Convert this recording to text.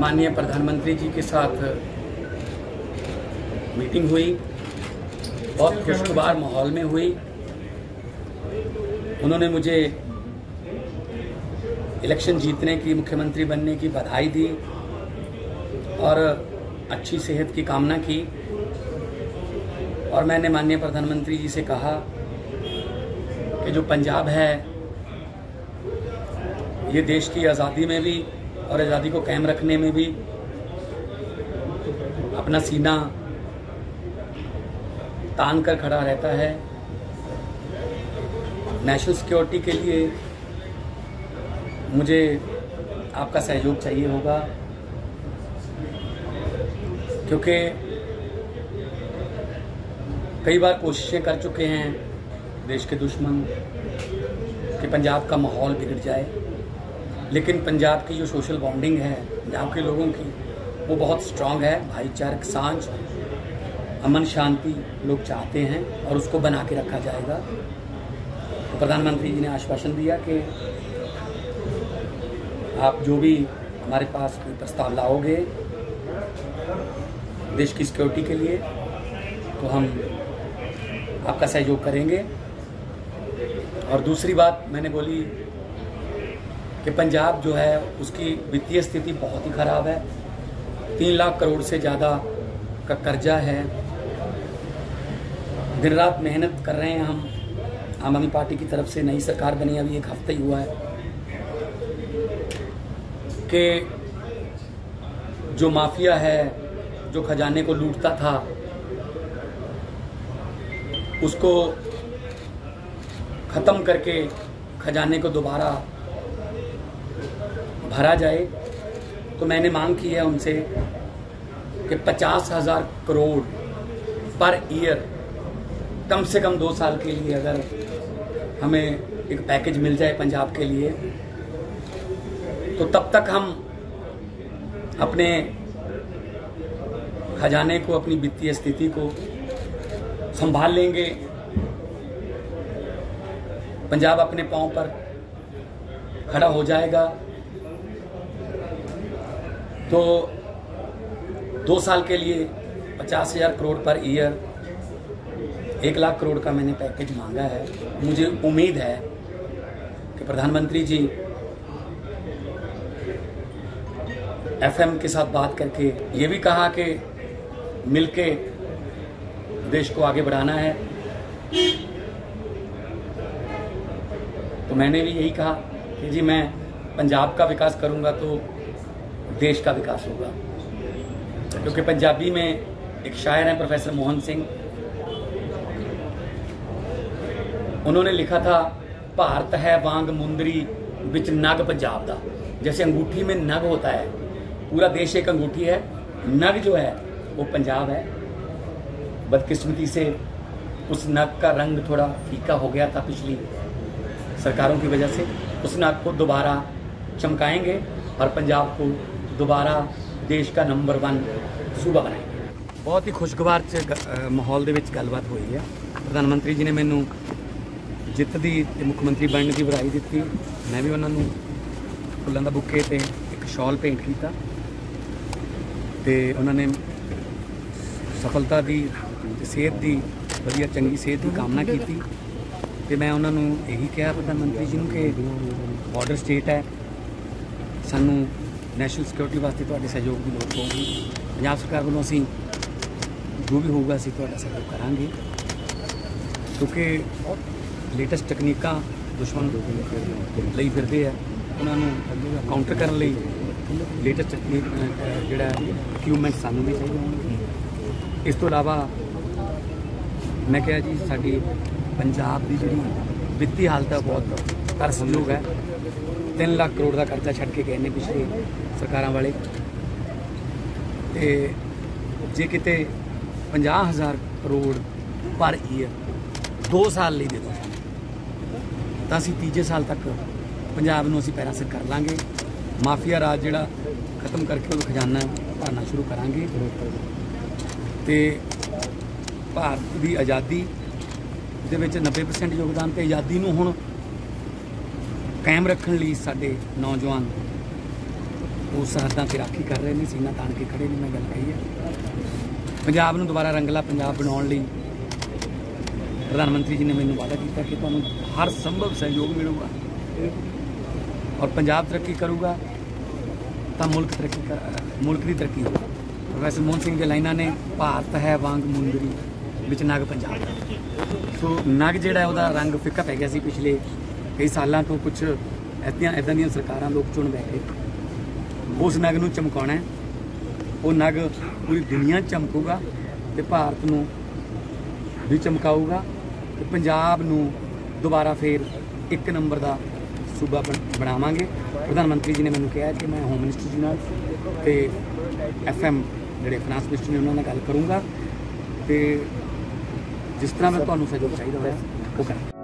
माननीय प्रधानमंत्री जी के साथ मीटिंग हुई, बहुत खुशगवार माहौल में हुई। उन्होंने मुझे इलेक्शन जीतने की, मुख्यमंत्री बनने की बधाई दी और अच्छी सेहत की कामना की। और मैंने माननीय प्रधानमंत्री जी से कहा कि जो पंजाब है ये देश की आज़ादी में भी और आज़ादी को कायम रखने में भी अपना सीना तान कर खड़ा रहता है। नेशनल सिक्योरिटी के लिए मुझे आपका सहयोग चाहिए होगा, क्योंकि कई बार कोशिशें कर चुके हैं देश के दुश्मन कि पंजाब का माहौल बिगड़ जाए, लेकिन पंजाब की जो सोशल बॉन्डिंग है पंजाब के लोगों की, वो बहुत स्ट्रांग है। भाईचारक सांझ, अमन शांति लोग चाहते हैं और उसको बना के रखा जाएगा। तो प्रधानमंत्री जी ने आश्वासन दिया कि आप जो भी हमारे पास कोई प्रस्ताव लाओगे देश की सिक्योरिटी के लिए, तो हम आपका सहयोग करेंगे। और दूसरी बात मैंने बोली कि पंजाब जो है उसकी वित्तीय स्थिति बहुत ही ख़राब है। 3 लाख करोड़ से ज़्यादा का कर्जा है। दिन रात मेहनत कर रहे हैं हम। आम आदमी पार्टी की तरफ से नई सरकार बनी, अभी 1 हफ्ता ही हुआ है, कि जो माफिया है, जो खजाने को लूटता था, उसको ख़त्म करके खजाने को दोबारा भरा जाए। तो मैंने मांग की है उनसे कि 50,000 करोड़ पर ईयर कम से कम 2 साल के लिए अगर हमें एक पैकेज मिल जाए पंजाब के लिए, तो तब तक हम अपने खजाने को, अपनी वित्तीय स्थिति को संभाल लेंगे। पंजाब अपने पांव पर खड़ा हो जाएगा। तो 2 साल के लिए 50,000 करोड़ पर ईयर, 1 लाख करोड़ का मैंने पैकेज मांगा है। मुझे उम्मीद है कि प्रधानमंत्री जी FM के साथ बात करके ये भी कहा कि मिलके देश को आगे बढ़ाना है। तो मैंने भी यही कहा कि जी मैं पंजाब का विकास करूंगा तो देश का विकास होगा, क्योंकि पंजाबी में एक शायर हैं प्रोफेसर मोहन सिंह, उन्होंने लिखा था, भारत है वांग मुंदरी बिच नग पंजाब दा। जैसे अंगूठी में नग होता है, पूरा देश एक अंगूठी है, नग जो है वो पंजाब है। बदकिस्मती से उस नग का रंग थोड़ा फीका हो गया था पिछली सरकारों की वजह से। उस नग को दोबारा चमकाएंगे और पंजाब को दोबारा देश का नंबर 1 सूबा बनाएंगे। बहुत ही खुशगवार माहौल ਦੇ ਵਿੱਚ ਗੱਲਬਾਤ ਹੋਈ ਹੈ। प्रधानमंत्री जी ने मैनू जित दी मुख्यमंत्री बनने की बधाई दी। मैं भी उन्होंने फुलों का बुके ते एक शॉल भेंट किया, तो उन्होंने सफलता की, सेहत की, वधिया चंगी सेहत की कामना की। तो मैं उन्होंने यही कहा प्रधानमंत्री जी कि बॉर्डर स्टेट है, सानू नैशनल सिक्योरिटी वास्ते तुहाडे सहयोग की लोड़ होगी। पंजाब सरकार वालों असीं जो भी होगा असीं तुहाडा सहयोग करांगे, क्योंकि लेटेस्ट तकनीकां दुश्मन लई फिरदे आ, उन्होंने काउंटर करने लई लेटेस्ट तकनीक जिहड़ा इक्विपमेंट सानू भी चाहिए। इस तो इलावा मैं कहा जी साडी पंजाब की जिहड़ी वित्तीय हालत है बहुत तरसयोग है। 3 लाख करोड़ का कर्जा छड़ के गए ने पिछले सरकारां वाले, ते जे किते 50,000 करोड़ पर ईयर 2 साल लिए दे दो तो असीं तीजे साल तक पंजाब नूं असीं पैरां सिर कर लांगे। माफिया राज जिहड़ा खत्म करके वो खजाना भरना शुरू करांगे। ते भारत की आज़ादी दे विच 90% योगदान, तो आज़ादी नूं हुण कायम रखण लई साडे नौजवान ਉਹ ਸਰਹੱਦਾਂ ਤੇ ਰਾਖੀ ਕਰ ਰਹੇ ਨੇ, ਸੀਨਾ ਤਾਣ ਕੇ ਖੜੇ ਨੇ। ਮੈਂ ਗੱਲ ਕਹੀ ਹੈ ਪੰਜਾਬ ਨੂੰ ਦੁਬਾਰਾ ਰੰਗਲਾ ਪੰਜਾਬ ਬਣਾਉਣ ਲਈ ਪ੍ਰਧਾਨ ਮੰਤਰੀ ਜੀ ਨੇ ਮੈਨੂੰ ਵਾਅਦਾ ਕੀਤਾ ਕਿ ਤੁਹਾਨੂੰ ਹਰ ਸੰਭਵ ਸਹਿਯੋਗ ਮਿਲੂਗਾ ਔਰ ਪੰਜਾਬ ਤਰੱਕੀ ਕਰੂਗਾ ਤਾਂ ਮੁਲਕ ਦੀ ਤਰੱਕੀ ਹੋਊ। ਪ੍ਰੋਫੈਸਰ ਮੋਹਨ ਸਿੰਘ ਦੀਆਂ ਲਾਈਨਾਂ ਨੇ, ਭਾਰਤ ਹੈ ਵਾਂਗ ਮੁੰਦਰੀ ਵਿੱਚ ਨਗ ਪੰਜਾਬ ਦਾ। ਸੋ ਨਗ ਜਿਹੜਾ ਉਹਦਾ ਰੰਗ ਫਿੱਕਾ ਪੈ ਗਿਆ ਸੀ ਪਿਛਲੇ ਕਈ ਸਾਲਾਂ ਤੋਂ। ਕੁਛ ਇੱਦਾਂ ਦੀਆਂ ਸਰਕਾਰਾਂ ਲੋਕ ਚੁਣ ਬੈਠੇ। ਉਸ ਨਗ ਨੂੰ ਚਮਕਾਉਣਾ ਹੈ। ਉਹ ਨਗ ਪੂਰੀ ਦੁਨੀਆ 'ਚ ਚਮਕੂਗਾ ਤੇ ਭਾਰਤ ਨੂੰ ਵੀ ਚਮਕਾਊਗਾ ਤੇ ਪੰਜਾਬ ਨੂੰ ਦੁਬਾਰਾ ਫੇਰ ਇੱਕ ਨੰਬਰ ਦਾ ਸੂਬਾ ਬਣਾਵਾਂਗੇ। ਪ੍ਰਧਾਨ ਮੰਤਰੀ ਜੀ ਨੇ ਮੈਨੂੰ ਕਿਹਾ ਕਿ ਮੈਂ ਹੋਮ ਮਿਨਿਸਟਰ ਜੀ ਨਾਲ ਤੇ FM ਜਿਹੜੇ ਫਾਈਨਾਂਸ ਮਿਨਿਸਟਰ ਨੇ ਉਹਨਾਂ ਨਾਲ ਗੱਲ ਕਰੂੰਗਾ ਤੇ ਜਿਸ ਤਰ੍ਹਾਂ ਮੈਂ ਤੁਹਾਨੂੰ ਸਹਿਯੋਗ ਚਾਹੀਦਾ ਹੋਇਆ ਉਹ ਕਰਾਂਗਾ।